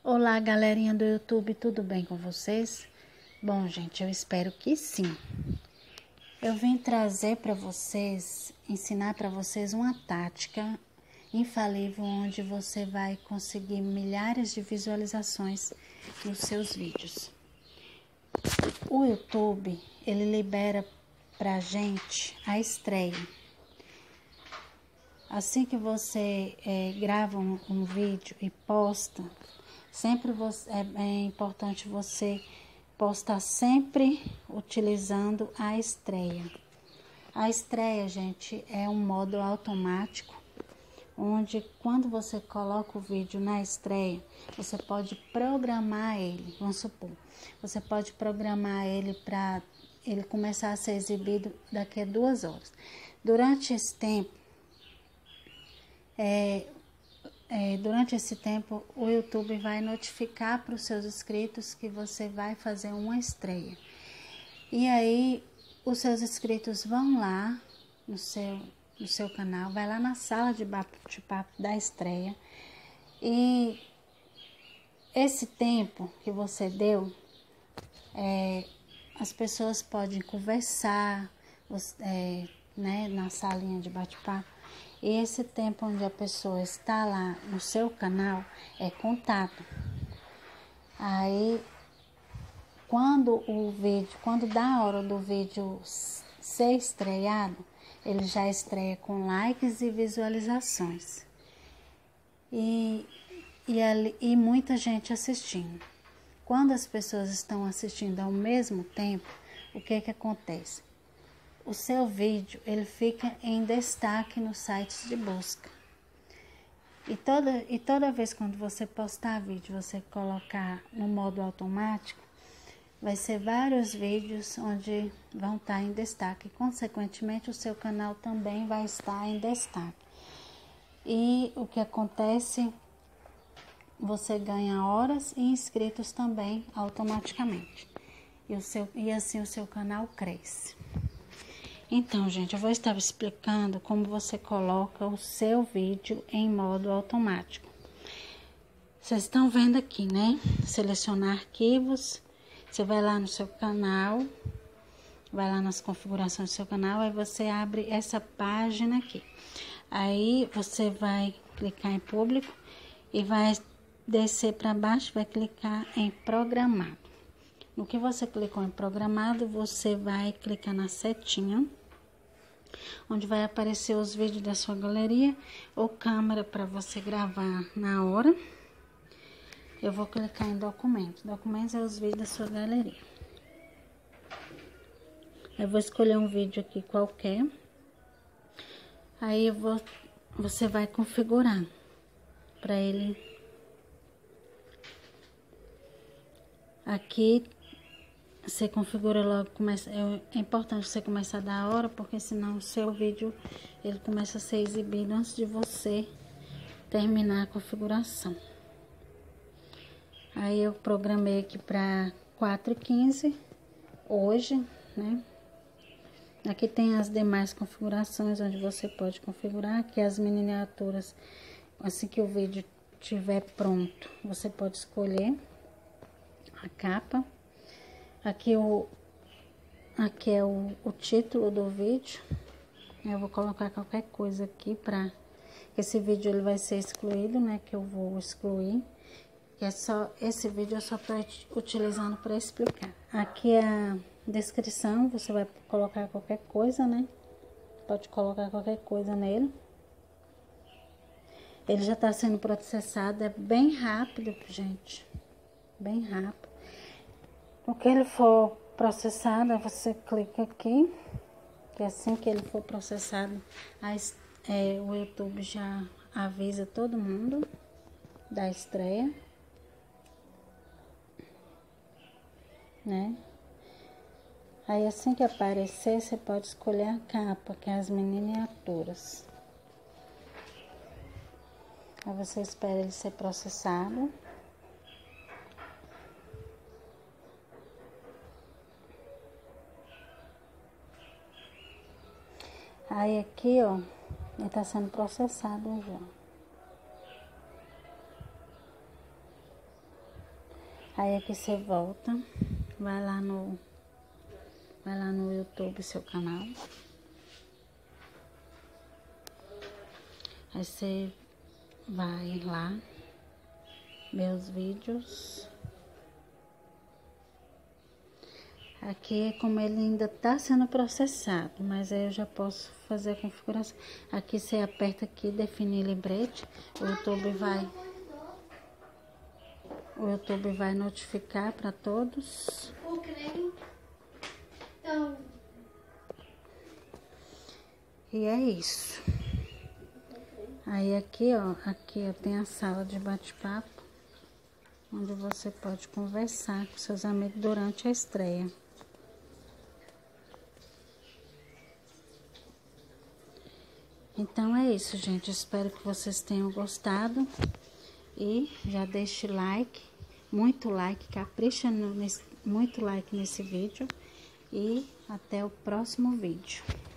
Olá, galerinha do YouTube, tudo bem com vocês? Bom, gente, eu espero que sim. Eu vim trazer para vocês, ensinar para vocês uma tática infalível onde você vai conseguir milhares de visualizações nos seus vídeos. O YouTube, ele libera pra gente a estreia. Assim que você grava um vídeo e posta, sempre é importante você postar sempre utilizando a estreia. A estreia, gente, é um modo automático, onde quando você coloca o vídeo na estreia, você pode programar ele, vamos supor, você pode programar ele para ele começar a ser exibido daqui a 2 horas. Durante esse tempo, o YouTube vai notificar para os seus inscritos que você vai fazer uma estreia. E aí, os seus inscritos vão lá no seu canal, vai lá na sala de bate-papo da estreia. E esse tempo que você deu, as pessoas podem conversar, né, na salinha de bate-papo. E esse tempo onde a pessoa está lá no seu canal é contato. Aí, quando dá a hora do vídeo ser estreado, ele já estreia com likes e visualizações. E muita gente assistindo. Quando as pessoas estão assistindo ao mesmo tempo, o que acontece? O seu vídeo ele fica em destaque nos sites de busca. E toda vez quando você postar vídeo, você colocar no modo automático, vai ser vários vídeos onde vão estar em destaque. Consequentemente, o seu canal também vai estar em destaque. E o que acontece? Você ganha horas e inscritos também automaticamente. E assim o seu canal cresce. Então, gente, eu vou estar explicando como você coloca o seu vídeo em modo automático. Vocês estão vendo aqui, né? Selecionar arquivos. Você vai lá no seu canal, vai lá nas configurações do seu canal, aí você abre essa página aqui. Aí você vai clicar em público e vai descer para baixo, vai clicar em programado. No que você clicou em programado, você vai clicar na setinha, onde vai aparecer os vídeos da sua galeria ou câmera para você gravar na hora. Eu vou clicar em documentos. Documentos é os vídeos da sua galeria. Eu vou escolher um vídeo aqui qualquer. Aí você vai configurar para ele. Aqui você configura logo, é importante você começar da hora, porque senão o seu vídeo ele começa a ser exibido antes de você terminar a configuração. Aí eu programei aqui para 4h15 hoje, né? Aqui tem as demais configurações onde você pode configurar, aqui as miniaturas, assim que o vídeo estiver pronto, você pode escolher a capa. Aqui é o título do vídeo. Eu vou colocar qualquer coisa aqui para esse vídeo ele vai ser excluído, né? Que eu vou excluir. Que é só esse vídeo eu só tô utilizando para explicar. Aqui é a descrição, você vai colocar qualquer coisa, né? Pode colocar qualquer coisa nele. Ele já está sendo processado, é bem rápido, gente. Bem rápido. O que ele for processado, você clica aqui, que assim que ele for processado, o YouTube já avisa todo mundo da estreia, né? Aí assim que aparecer, você pode escolher a capa, que é as miniaturas. Aí você espera ele ser processado. Aí aqui, ó, ele tá sendo processado já. Aí aqui você volta, vai lá no YouTube, seu canal. Aí você vai lá, meus vídeos. Aqui é como ele ainda tá sendo processado, mas aí eu já posso fazer a configuração. Aqui você aperta aqui, definir lembrete, o YouTube vai notificar para todos. E é isso. Aí aqui tem a sala de bate-papo, onde você pode conversar com seus amigos durante a estreia. Então é isso, gente. Espero que vocês tenham gostado. E já deixe like, muito like, capricha muito like nesse vídeo. E até o próximo vídeo.